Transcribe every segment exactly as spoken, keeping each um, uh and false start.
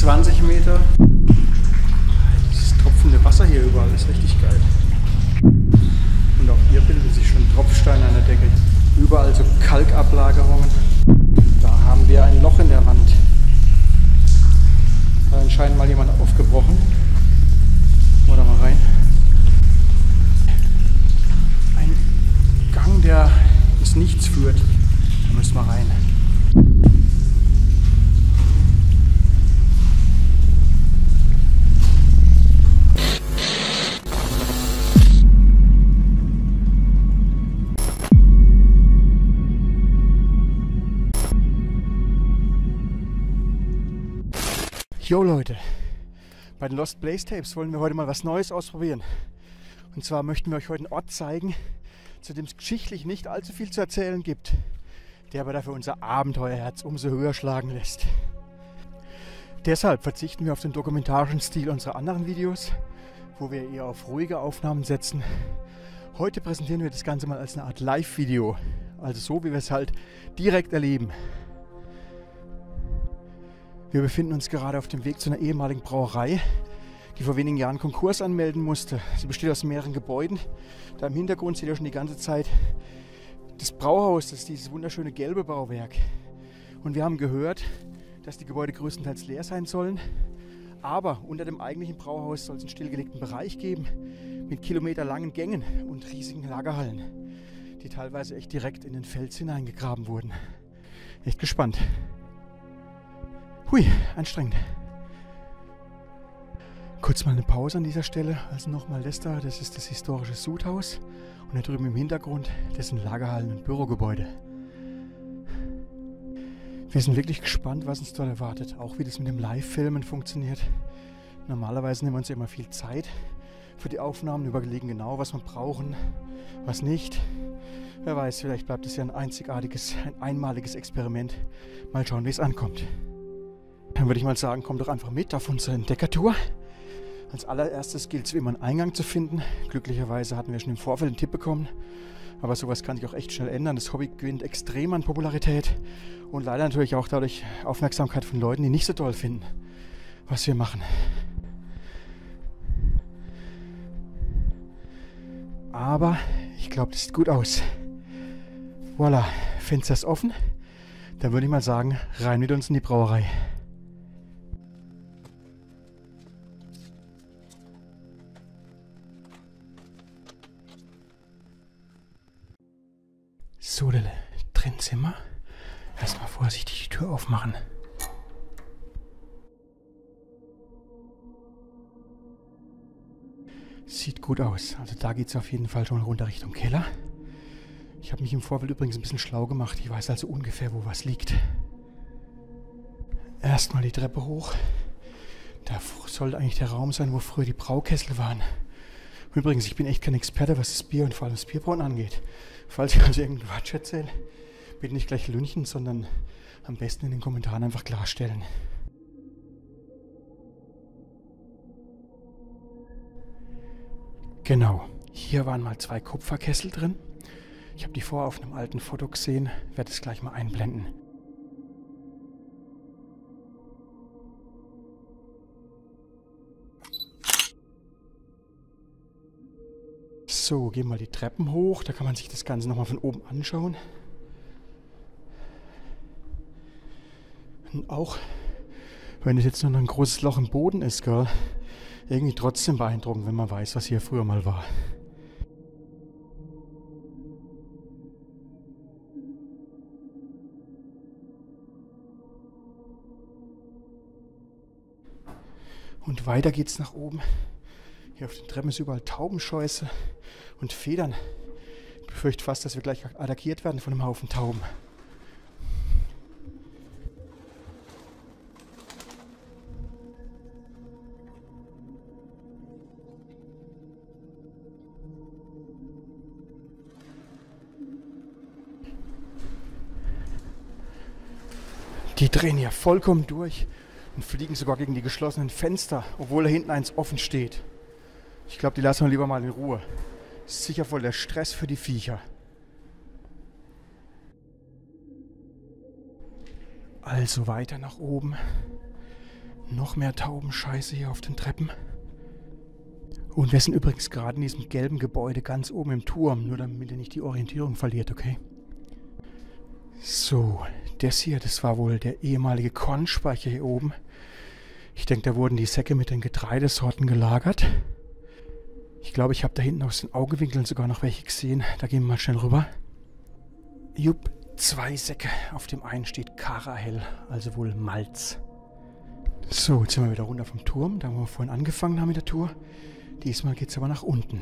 zwanzig Meter. Dieses tropfende Wasser hier überall ist richtig geil. Und auch hier bilden sich schon Tropfsteine an der Decke. Überall so Kalkablagerungen. Da haben wir ein Loch in der Wand. Da hat anscheinend mal jemand aufgebrochen. Gucken wir da mal rein. Ein Gang, der ins Nichts führt. Da müssen wir rein. Jo Leute, bei den Lost Place Tapes wollen wir heute mal was Neues ausprobieren. Und zwar möchten wir euch heute einen Ort zeigen, zu dem es geschichtlich nicht allzu viel zu erzählen gibt, der aber dafür unser Abenteuerherz umso höher schlagen lässt. Deshalb verzichten wir auf den dokumentarischen Stil unserer anderen Videos, wo wir eher auf ruhige Aufnahmen setzen. Heute präsentieren wir das Ganze mal als eine Art Live-Video, also so wie wir es halt direkt erleben. Wir befinden uns gerade auf dem Weg zu einer ehemaligen Brauerei, die vor wenigen Jahren Konkurs anmelden musste. Sie besteht aus mehreren Gebäuden. Da im Hintergrund seht ihr schon die ganze Zeit das Brauhaus, das ist dieses wunderschöne gelbe Bauwerk. Und wir haben gehört, dass die Gebäude größtenteils leer sein sollen. Aber unter dem eigentlichen Brauhaus soll es einen stillgelegten Bereich geben mit kilometerlangen Gängen und riesigen Lagerhallen, die teilweise echt direkt in den Fels hineingegraben wurden. Echt gespannt. Hui, anstrengend. Kurz mal eine Pause an dieser Stelle. Also nochmal das da, das ist das historische Sudhaus. Und da drüben im Hintergrund, das sind Lagerhallen und Bürogebäude. Wir sind wirklich gespannt, was uns dort erwartet. Auch wie das mit dem Live-Filmen funktioniert. Normalerweise nehmen wir uns ja immer viel Zeit für die Aufnahmen, überlegen genau, was wir brauchen, was nicht. Wer weiß, vielleicht bleibt es ja ein einzigartiges, ein einmaliges Experiment. Mal schauen, wie es ankommt. Dann würde ich mal sagen, kommt doch einfach mit auf unsere Entdeckertour. Als allererstes gilt es wie immer einen Eingang zu finden. Glücklicherweise hatten wir schon im Vorfeld einen Tipp bekommen. Aber sowas kann sich auch echt schnell ändern. Das Hobby gewinnt extrem an Popularität. Und leider natürlich auch dadurch Aufmerksamkeit von Leuten, die nicht so toll finden, was wir machen. Aber ich glaube, das sieht gut aus. Voilà, Fenster ist offen. Dann würde ich mal sagen, rein mit uns in die Brauerei. So, drin sind wir. Erstmal vorsichtig die Tür aufmachen. Sieht gut aus. Also da geht es auf jeden Fall schon runter Richtung Keller. Ich habe mich im Vorfeld übrigens ein bisschen schlau gemacht. Ich weiß also ungefähr, wo was liegt. Erstmal die Treppe hoch. Da sollte eigentlich der Raum sein, wo früher die Braukessel waren. Übrigens, ich bin echt kein Experte, was das Bier und vor allem das Bierbrauen angeht. Falls ich also irgendeinen Quatsch erzähle, bitte nicht gleich lünchen, sondern am besten in den Kommentaren einfach klarstellen. Genau, hier waren mal zwei Kupferkessel drin. Ich habe die vorher auf einem alten Foto gesehen, werde es gleich mal einblenden. So, gehen wir die Treppen hoch, da kann man sich das Ganze nochmal von oben anschauen. Und auch, wenn es jetzt nur noch ein großes Loch im Boden ist, gell, irgendwie trotzdem beeindruckend, wenn man weiß, was hier früher mal war. Und weiter geht's nach oben. Hier auf den Treppen ist überall Taubenscheuße und Federn. Ich befürchte fast, dass wir gleich attackiert werden von einem Haufen Tauben. Die drehen hier vollkommen durch und fliegen sogar gegen die geschlossenen Fenster, obwohl da hinten eins offen steht. Ich glaube, die lassen wir lieber mal in Ruhe. Das ist sicher voll der Stress für die Viecher. Also weiter nach oben. Noch mehr Taubenscheiße hier auf den Treppen. Und wir sind übrigens gerade in diesem gelben Gebäude ganz oben im Turm, nur damit ihr nicht die Orientierung verliert, okay? So, das hier, das war wohl der ehemalige Kornspeicher hier oben. Ich denke, da wurden die Säcke mit den Getreidesorten gelagert. Ich glaube, ich habe da hinten aus den Augenwinkeln sogar noch welche gesehen. Da gehen wir mal schnell rüber. Jupp, zwei Säcke. Auf dem einen steht Karahel, also wohl Malz. So, jetzt sind wir wieder runter vom Turm, da wo wir vorhin angefangen haben mit der Tour. Diesmal geht es aber nach unten.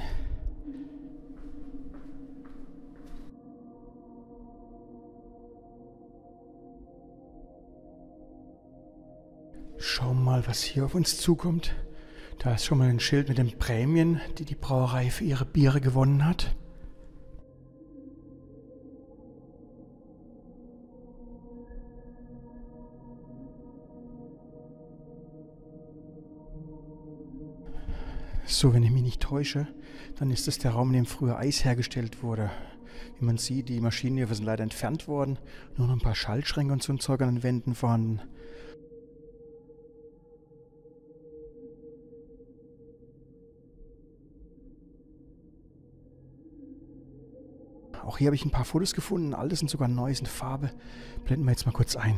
Schauen wir mal, was hier auf uns zukommt. Da ist schon mal ein Schild mit den Prämien, die die Brauerei für ihre Biere gewonnen hat. So, wenn ich mich nicht täusche, dann ist das der Raum, in dem früher Eis hergestellt wurde. Wie man sieht, die Maschinen hier sind leider entfernt worden. Nur noch ein paar Schaltschränke und so ein Zeug an den Wänden vorhanden. Auch hier habe ich ein paar Fotos gefunden. Alle sind sogar neu, sind Farbe. Blenden wir jetzt mal kurz ein.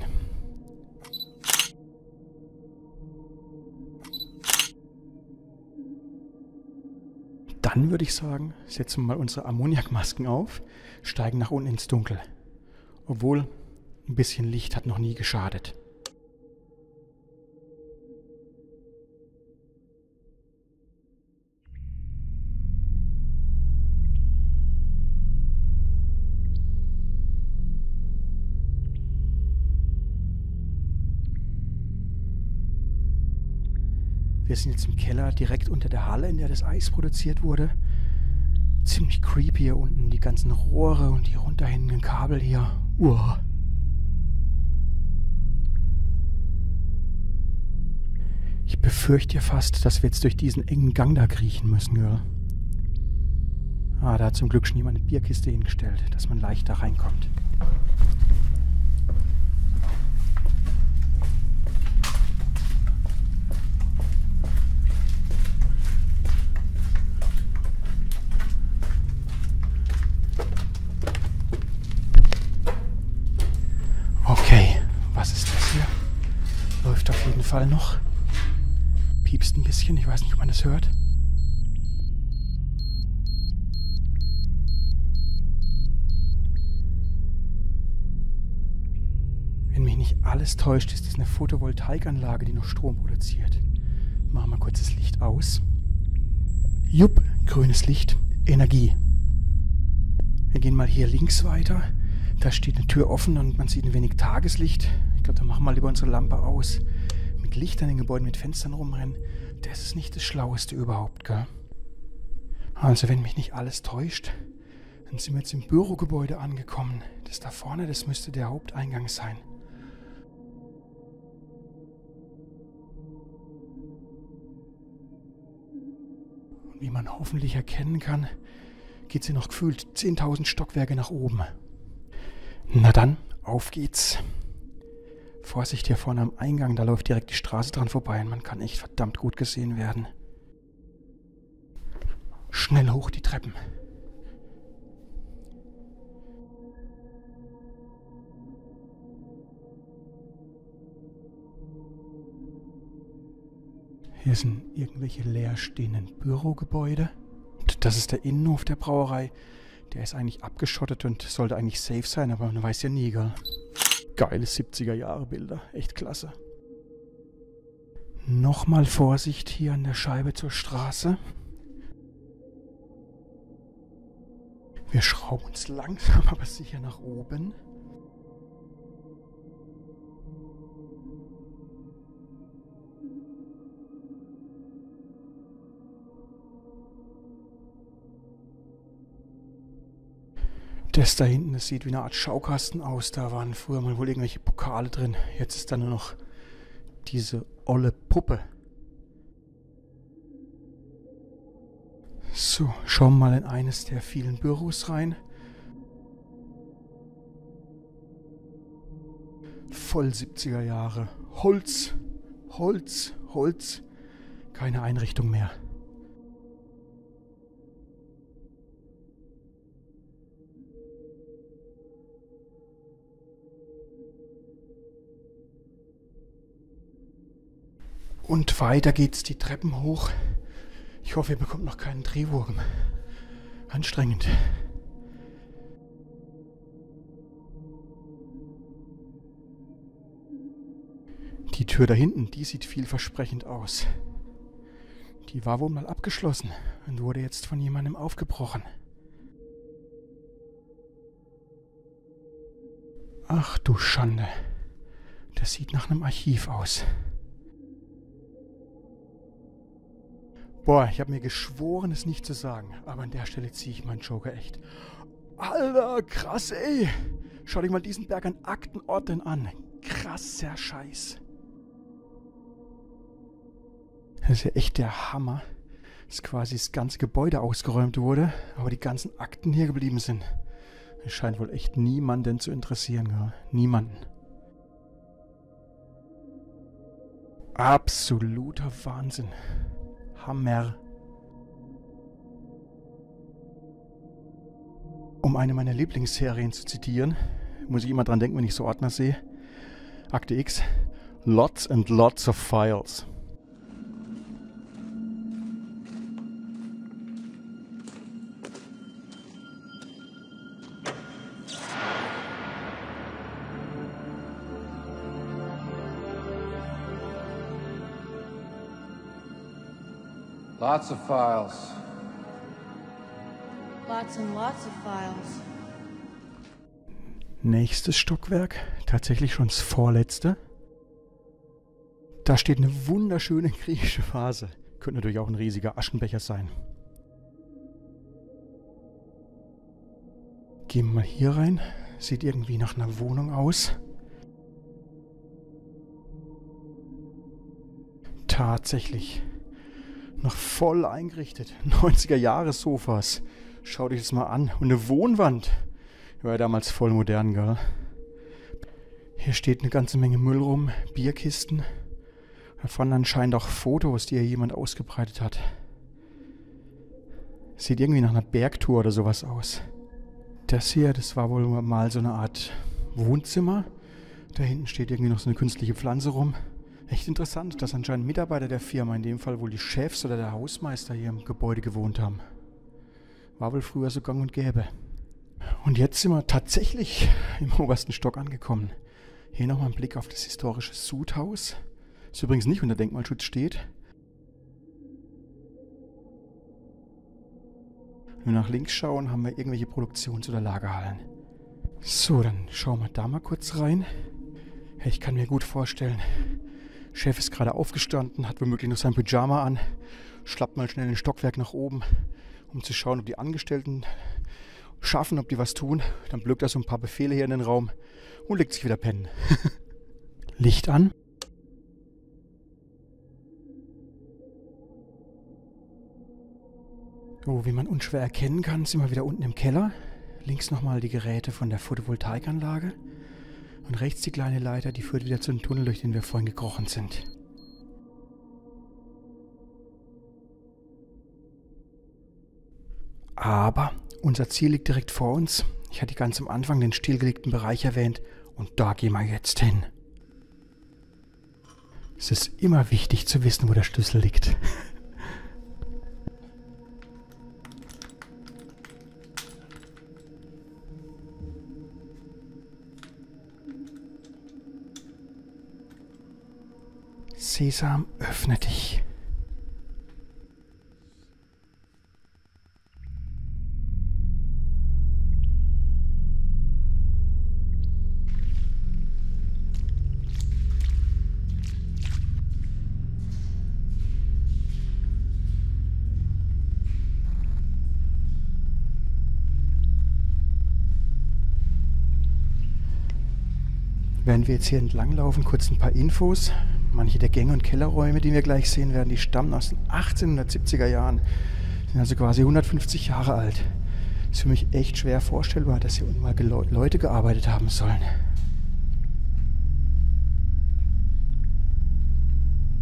Dann würde ich sagen, setzen wir mal unsere Ammoniakmasken auf, steigen nach unten ins Dunkel. Obwohl, ein bisschen Licht hat noch nie geschadet. Wir sind jetzt im Keller, direkt unter der Halle, in der das Eis produziert wurde. Ziemlich creepy hier unten, die ganzen Rohre und die runterhängenden Kabel hier. Uah. Ich befürchte ja fast, dass wir jetzt durch diesen engen Gang da kriechen müssen, Girl. Ah, da hat zum Glück schon jemand eine Bierkiste hingestellt, dass man leicht da reinkommt. Fall noch. Piepst ein bisschen, ich weiß nicht, ob man das hört. Wenn mich nicht alles täuscht, ist das eine Photovoltaikanlage, die noch Strom produziert. Machen wir kurz das Licht aus. Jupp, grünes Licht, Energie. Wir gehen mal hier links weiter. Da steht eine Tür offen und man sieht ein wenig Tageslicht. Ich glaube, da machen wir lieber unsere Lampe aus. Mit Licht an den Gebäuden, mit Fenstern rumrennen, das ist nicht das Schlaueste überhaupt, gell? Also, wenn mich nicht alles täuscht, dann sind wir jetzt im Bürogebäude angekommen. Das da vorne, das müsste der Haupteingang sein. Und wie man hoffentlich erkennen kann, geht es hier noch gefühlt zehntausend Stockwerke nach oben. Na dann, auf geht's. Vorsicht hier vorne am Eingang, da läuft direkt die Straße dran vorbei und man kann echt verdammt gut gesehen werden. Schnell hoch die Treppen. Hier sind irgendwelche leerstehenden Bürogebäude. Und das ist der Innenhof der Brauerei. Der ist eigentlich abgeschottet und sollte eigentlich safe sein, aber man weiß ja nie, gell? Geile siebziger-Jahre-Bilder. Echt klasse. Nochmal Vorsicht hier an der Scheibe zur Straße. Wir schrauben uns langsam, aber sicher nach oben. Das da hinten, das sieht wie eine Art Schaukasten aus. Da waren früher mal wohl irgendwelche Pokale drin. Jetzt ist da nur noch diese olle Puppe. So, schauen wir mal in eines der vielen Büros rein. Voll siebziger Jahre. Holz, Holz, Holz. Keine Einrichtung mehr. Und weiter geht's die Treppen hoch. Ich hoffe, ihr bekommt noch keinen Drehwurm. Anstrengend. Die Tür da hinten, die sieht vielversprechend aus. Die war wohl mal abgeschlossen und wurde jetzt von jemandem aufgebrochen. Ach du Schande. Das sieht nach einem Archiv aus. Boah, ich habe mir geschworen, es nicht zu sagen. Aber an der Stelle ziehe ich meinen Joker echt. Alter, krass, ey. Schau dir mal diesen Berg an Aktenordnern an. Krasser Scheiß. Das ist ja echt der Hammer, dass quasi das ganze Gebäude ausgeräumt wurde, aber die ganzen Akten hier geblieben sind. Das scheint wohl echt niemanden zu interessieren, ja? Niemanden. Absoluter Wahnsinn. Hammer. Um eine meiner Lieblingsserien zu zitieren, muss ich immer dran denken, wenn ich so Ordner sehe. Akte X. Lots and lots of files. Lots of files. Lots and lots of files. Nächstes Stockwerk, tatsächlich schon das vorletzte. Da steht eine wunderschöne griechische Vase. Könnte natürlich auch ein riesiger Aschenbecher sein. Gehen wir mal hier rein. Sieht irgendwie nach einer Wohnung aus. Tatsächlich. Noch voll eingerichtet. neunziger-Jahres-Sofas. Schau dich das mal an. Und eine Wohnwand. War ja damals voll modern, gell? Hier steht eine ganze Menge Müll rum. Bierkisten. Da fanden anscheinend auch Fotos, die hier jemand ausgebreitet hat. Sieht irgendwie nach einer Bergtour oder sowas aus. Das hier, das war wohl mal so eine Art Wohnzimmer. Da hinten steht irgendwie noch so eine künstliche Pflanze rum. Echt interessant, dass anscheinend Mitarbeiter der Firma, in dem Fall wohl die Chefs oder der Hausmeister hier im Gebäude gewohnt haben. War wohl früher so gang und gäbe. Und jetzt sind wir tatsächlich im obersten Stock angekommen. Hier nochmal ein Blick auf das historische Sudhaus. Das übrigens nicht unter Denkmalschutz steht. Wenn wir nach links schauen, haben wir irgendwelche Produktions- oder Lagerhallen. So, dann schauen wir da mal kurz rein. Ich kann mir gut vorstellen, Chef ist gerade aufgestanden, hat womöglich noch sein Pyjama an, schlappt mal schnell ein Stockwerk nach oben, um zu schauen, ob die Angestellten schaffen, ob die was tun. Dann blökt er so ein paar Befehle hier in den Raum und legt sich wieder pennen. Licht an. So, wie man unschwer erkennen kann, sind wir wieder unten im Keller. Links nochmal die Geräte von der Photovoltaikanlage. Und rechts die kleine Leiter, die führt wieder zu dem Tunnel, durch den wir vorhin gekrochen sind. Aber unser Ziel liegt direkt vor uns. Ich hatte ganz am Anfang den stillgelegten Bereich erwähnt und da gehen wir jetzt hin. Es ist immer wichtig zu wissen, wo der Schlüssel liegt. Sesam, öffne dich. Während wir jetzt hier entlang laufen, kurz ein paar Infos. Manche der Gänge und Kellerräume, die wir gleich sehen werden, die stammen aus den achtzehnhundertsiebziger Jahren. Sind also quasi hundertfünfzig Jahre alt. Ist für mich echt schwer vorstellbar, dass hier unten mal Leute gearbeitet haben sollen.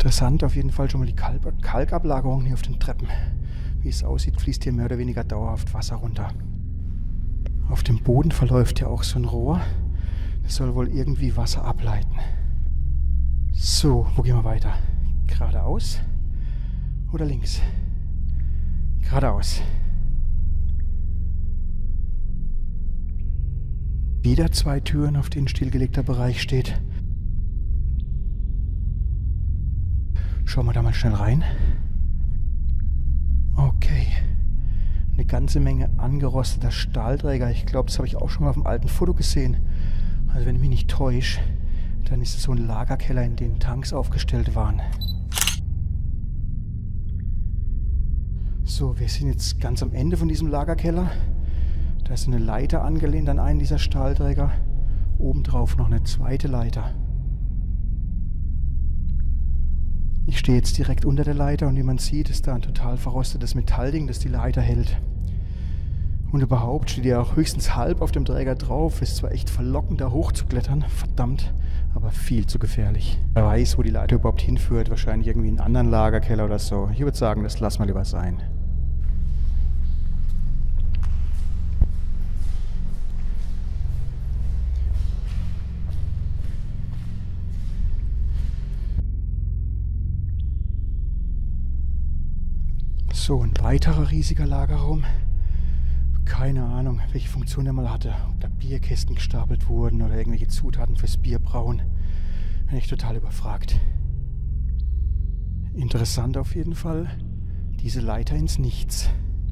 Interessant auf jeden Fall schon mal die Kalk Kalkablagerung hier auf den Treppen. Wie es aussieht, fließt hier mehr oder weniger dauerhaft Wasser runter. Auf dem Boden verläuft ja auch so ein Rohr. Das soll wohl irgendwie Wasser ableiten. So, wo gehen wir weiter? Geradeaus oder links? Geradeaus. Wieder zwei Türen, auf denen stillgelegter Bereich steht. Schauen wir da mal schnell rein. Okay. Eine ganze Menge angerosteter Stahlträger. Ich glaube, das habe ich auch schon mal auf dem alten Foto gesehen. Also wenn ich mich nicht täusche, dann ist es so ein Lagerkeller, in dem Tanks aufgestellt waren. So, wir sind jetzt ganz am Ende von diesem Lagerkeller. Da ist eine Leiter angelehnt an einen dieser Stahlträger. Obendrauf noch eine zweite Leiter. Ich stehe jetzt direkt unter der Leiter und wie man sieht, ist da ein total verrostetes Metallding, das die Leiter hält. Und überhaupt steht ja auch höchstens halb auf dem Träger drauf. Ist zwar echt verlockend, da hochzuklettern, verdammt, aber viel zu gefährlich. Wer weiß, wo die Leiter überhaupt hinführt, wahrscheinlich irgendwie in einen anderen Lagerkeller oder so. Ich würde sagen, das lassen wir lieber sein. So, ein weiterer riesiger Lagerraum. Keine Ahnung, welche Funktion er mal hatte. Ob da Bierkästen gestapelt wurden oder irgendwelche Zutaten fürs Bierbrauen. Bin ich total überfragt. Interessant auf jeden Fall, diese Leiter ins Nichts.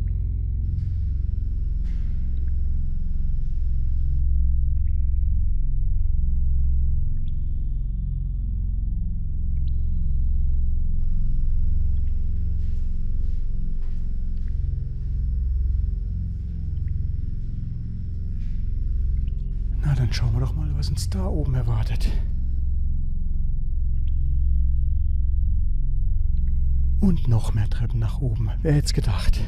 Na, dann schauen wir doch mal, was uns da oben erwartet. Und noch mehr Treppen nach oben. Wer hätte es gedacht?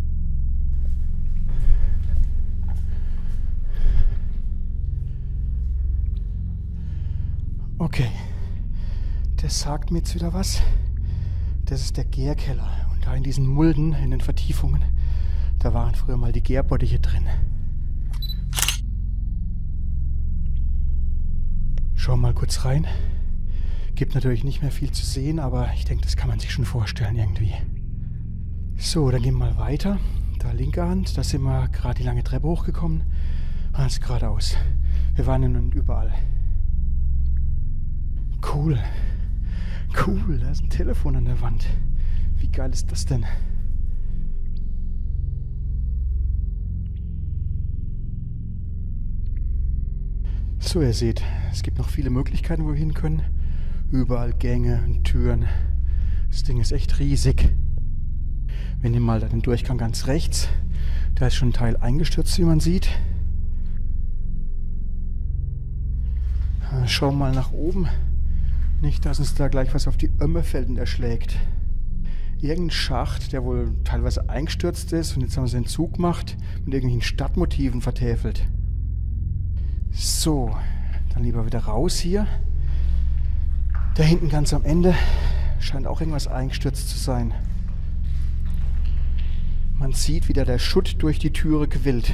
Okay. Das sagt mir jetzt wieder was. Das ist der Gärkeller. Und da in diesen Mulden, in den Vertiefungen, da waren früher mal die Gärbottiche drin. Schauen wir mal kurz rein. Gibt natürlich nicht mehr viel zu sehen, aber ich denke, das kann man sich schon vorstellen irgendwie. So, dann gehen wir mal weiter. Da linke Hand, da sind wir gerade die lange Treppe hochgekommen. Alles geradeaus. Wir waren ja nun überall. Cool. Cool, da ist ein Telefon an der Wand. Wie geil ist das denn? So, ihr seht, es gibt noch viele Möglichkeiten, wo wir hin können. Überall Gänge und Türen. Das Ding ist echt riesig. Wir nehmen mal da den Durchgang ganz rechts. Da ist schon ein Teil eingestürzt, wie man sieht. Schauen wir mal nach oben. Nicht, dass uns da gleich was auf die Ömme fällt und erschlägt. Irgendein Schacht, der wohl teilweise eingestürzt ist und jetzt haben sie einen Zug gemacht mit irgendwelchen Stadtmotiven vertäfelt. So, dann lieber wieder raus hier. Da hinten ganz am Ende scheint auch irgendwas eingestürzt zu sein. Man sieht, wie da der Schutt durch die Türe quillt.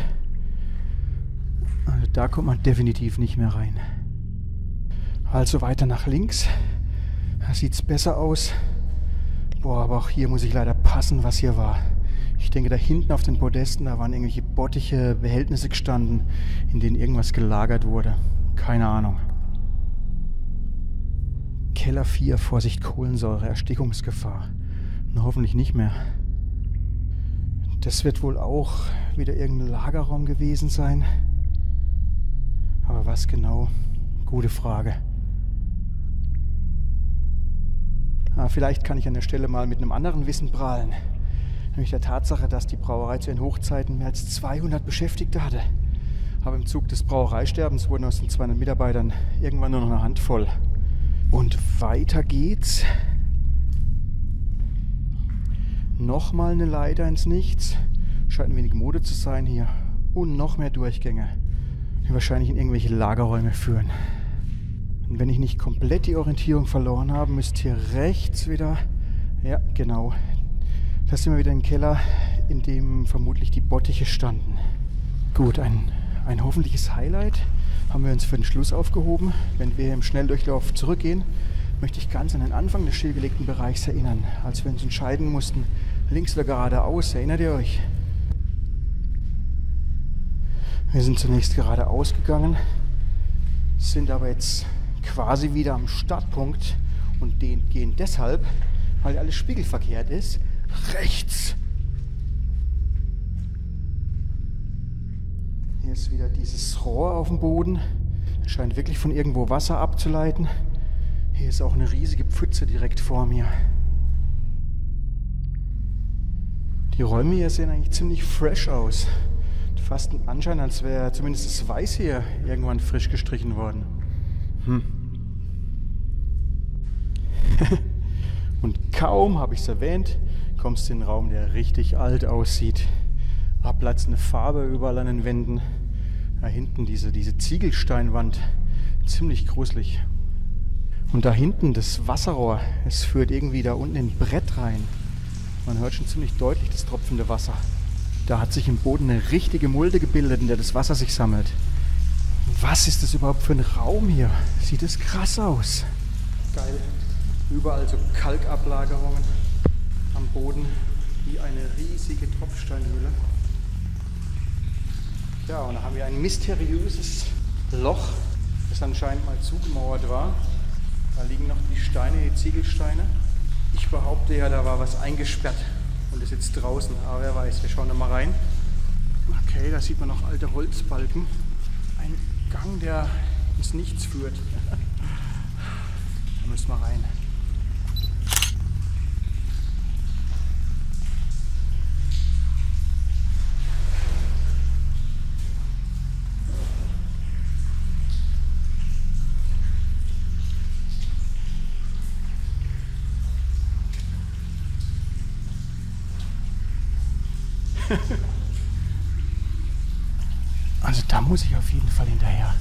Also da kommt man definitiv nicht mehr rein. Also weiter nach links. Da sieht es besser aus. Boah, aber auch hier muss ich leider passen, was hier war. Ich denke, da hinten auf den Podesten, da waren irgendwelche bottige Behältnisse gestanden, in denen irgendwas gelagert wurde. Keine Ahnung. Keller vier, Vorsicht, Kohlensäure, Erstickungsgefahr. Na, hoffentlich nicht mehr. Das wird wohl auch wieder irgendein Lagerraum gewesen sein. Aber was genau? Gute Frage. Ah, vielleicht kann ich an der Stelle mal mit einem anderen Wissen prahlen. Nämlich der Tatsache, dass die Brauerei zu ihren Hochzeiten mehr als zweihundert Beschäftigte hatte. Aber im Zug des Brauereisterbens wurden aus den zweihundert Mitarbeitern irgendwann nur noch eine Handvoll. Und weiter geht's. Nochmal eine Leiter ins Nichts. Scheint ein wenig Mode zu sein hier. Und noch mehr Durchgänge, die wahrscheinlich in irgendwelche Lagerräume führen. Und wenn ich nicht komplett die Orientierung verloren habe, müsste hier rechts wieder... Ja, genau. Da sind wir wieder im Keller, in dem vermutlich die Bottiche standen. Gut, ein, ein hoffentliches Highlight haben wir uns für den Schluss aufgehoben. Wenn wir im Schnelldurchlauf zurückgehen, möchte ich ganz an den Anfang des stillgelegten Bereichs erinnern, als wir uns entscheiden mussten, links oder geradeaus. Erinnert ihr euch? Wir sind zunächst geradeaus gegangen, sind aber jetzt quasi wieder am Startpunkt und den gehen deshalb, weil alles spiegelverkehrt ist, rechts. Hier ist wieder dieses Rohr auf dem Boden. Es scheint wirklich von irgendwo Wasser abzuleiten. Hier ist auch eine riesige Pfütze direkt vor mir. Die Räume hier sehen eigentlich ziemlich fresh aus. Fast ein Anschein, als wäre zumindest das Weiß hier irgendwann frisch gestrichen worden. Hm. Und kaum habe ich es erwähnt, kommst du in einen Raum, der richtig alt aussieht. Ablatzende Farbe überall an den Wänden. Da hinten diese, diese Ziegelsteinwand, ziemlich gruselig. Und da hinten das Wasserrohr, es führt irgendwie da unten in ein Brett rein. Man hört schon ziemlich deutlich das tropfende Wasser. Da hat sich im Boden eine richtige Mulde gebildet, in der das Wasser sich sammelt. Was ist das überhaupt für ein Raum hier? Sieht das krass aus. Geil. Überall so Kalkablagerungen am Boden, wie eine riesige Tropfsteinhöhle. Ja, und da haben wir ein mysteriöses Loch, das anscheinend mal zugemauert war. Da liegen noch die Steine, die Ziegelsteine. Ich behaupte ja, da war was eingesperrt und ist jetzt draußen, aber wer weiß, wir schauen da mal rein. Okay, da sieht man noch alte Holzbalken. Ein Gang, der ins Nichts führt. Da müssen wir rein. Also da muss ich auf jeden Fall hinterher.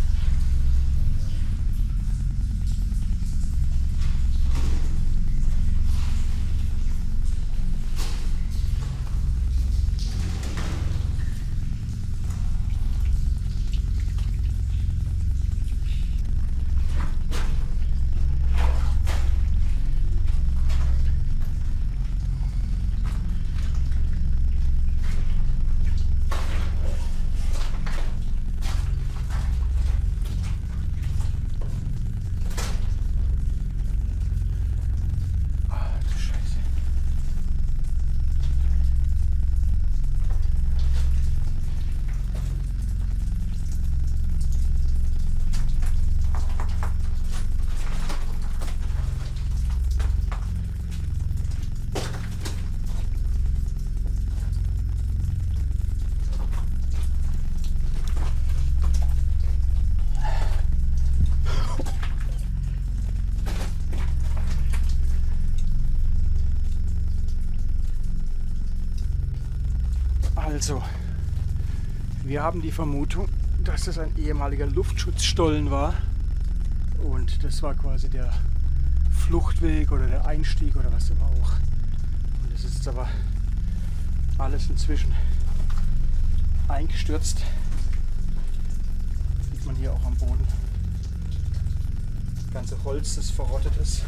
Also, wir haben die Vermutung, dass das ein ehemaliger Luftschutzstollen war und das war quasi der Fluchtweg oder der Einstieg oder was immer auch. Und das ist jetzt aber alles inzwischen eingestürzt. Das sieht man hier auch am Boden. Das ganze Holz, das verrottet ist.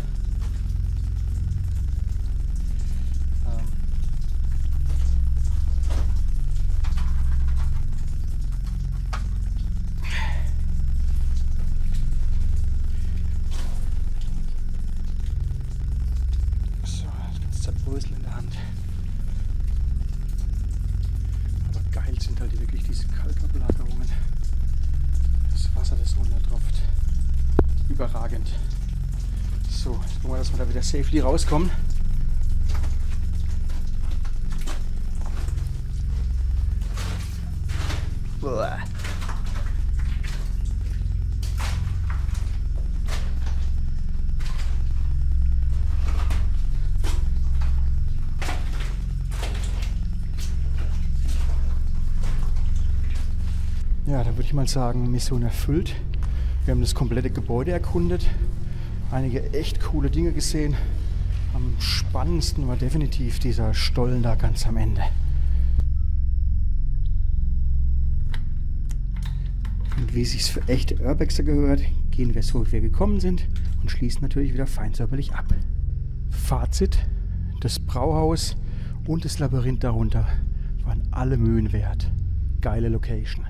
Brösel in der Hand. Aber geil sind halt wirklich diese Kalkablagerungen. Das Wasser, das runtertropft. Überragend. So, jetzt gucken wir, dass wir da wieder safely rauskommen. Uah. Ja, da würde ich mal sagen, Mission erfüllt. Wir haben das komplette Gebäude erkundet, einige echt coole Dinge gesehen. Am spannendsten war definitiv dieser Stollen da ganz am Ende. Und wie es sich für echte Urbexer gehört, gehen wir so, wie wir gekommen sind und schließen natürlich wieder fein säuberlich ab. Fazit: Das Brauhaus und das Labyrinth darunter waren alle Mühen wert. Geile Location.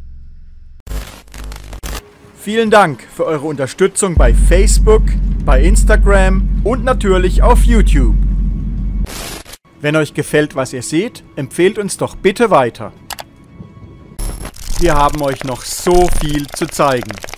Vielen Dank für eure Unterstützung bei Facebook, bei Instagram und natürlich auf YouTube. Wenn euch gefällt, was ihr seht, empfehlt uns doch bitte weiter. Wir haben euch noch so viel zu zeigen.